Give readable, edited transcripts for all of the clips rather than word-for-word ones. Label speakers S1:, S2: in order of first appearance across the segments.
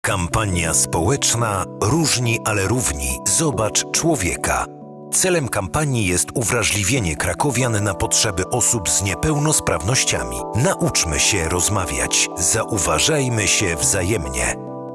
S1: Kampania społeczna Różni, ale równi. Zobacz człowieka. Celem kampanii jest uwrażliwienie krakowian na potrzeby osób z niepełnosprawnościami. Nauczmy się rozmawiać. Zauważajmy się wzajemnie.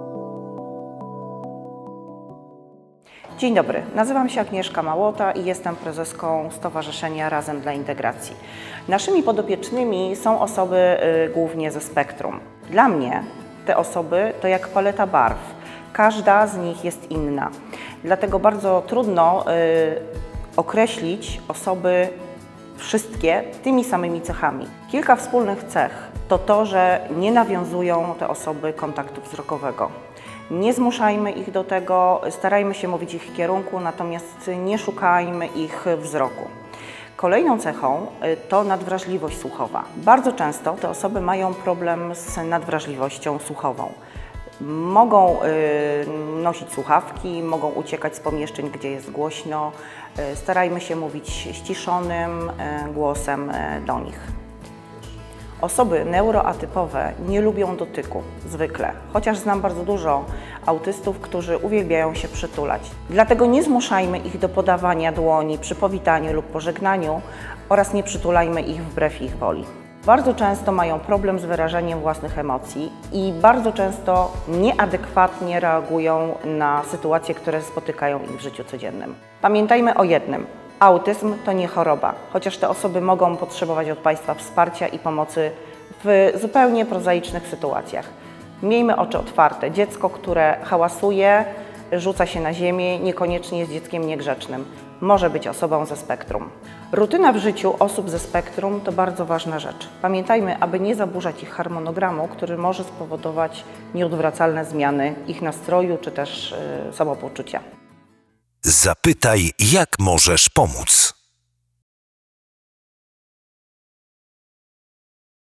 S2: Dzień dobry, nazywam się Agnieszka Małota i jestem prezeską Stowarzyszenia Razem dla Integracji. Naszymi podopiecznymi są osoby głównie ze spektrum. Dla mnie te osoby to jak paleta barw. Każda z nich jest inna. Dlatego bardzo trudno określić osoby wszystkie tymi samymi cechami. Kilka wspólnych cech to to, że nie nawiązują te osoby kontaktu wzrokowego. Nie zmuszajmy ich do tego, starajmy się mówić w ich kierunku, natomiast nie szukajmy ich wzroku. Kolejną cechą to nadwrażliwość słuchowa. Bardzo często te osoby mają problem z nadwrażliwością słuchową. Mogą nosić słuchawki, mogą uciekać z pomieszczeń, gdzie jest głośno. Starajmy się mówić ściszonym głosem do nich. Osoby neuroatypowe nie lubią dotyku zwykle, chociaż znam bardzo dużo autystów, którzy uwielbiają się przytulać. Dlatego nie zmuszajmy ich do podawania dłoni przy powitaniu lub pożegnaniu oraz nie przytulajmy ich wbrew ich woli. Bardzo często mają problem z wyrażaniem własnych emocji i bardzo często nieadekwatnie reagują na sytuacje, które spotykają ich w życiu codziennym. Pamiętajmy o jednym. Autyzm to nie choroba, chociaż te osoby mogą potrzebować od Państwa wsparcia i pomocy w zupełnie prozaicznych sytuacjach. Miejmy oczy otwarte. Dziecko, które hałasuje, rzuca się na ziemię, niekoniecznie jest dzieckiem niegrzecznym. Może być osobą ze spektrum. Rutyna w życiu osób ze spektrum to bardzo ważna rzecz. Pamiętajmy, aby nie zaburzać ich harmonogramu, który może spowodować nieodwracalne zmiany ich nastroju czy też samopoczucia.
S1: Zapytaj, jak możesz pomóc.